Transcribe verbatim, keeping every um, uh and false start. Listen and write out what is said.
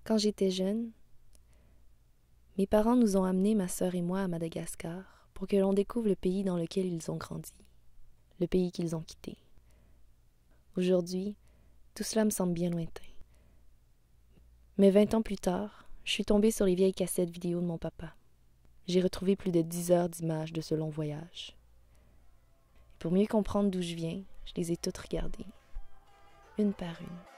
Quand j'étais jeune, mes parents nous ont amenés, ma sœur et moi, à Madagascar pour que l'on découvre le pays dans lequel ils ont grandi, le pays qu'ils ont quitté. Aujourd'hui, tout cela me semble bien lointain. Mais vingt ans plus tard, je suis tombée sur les vieilles cassettes vidéo de mon papa. J'ai retrouvé plus de dix heures d'images de ce long voyage. Et pour mieux comprendre d'où je viens, je les ai toutes regardées, une par une.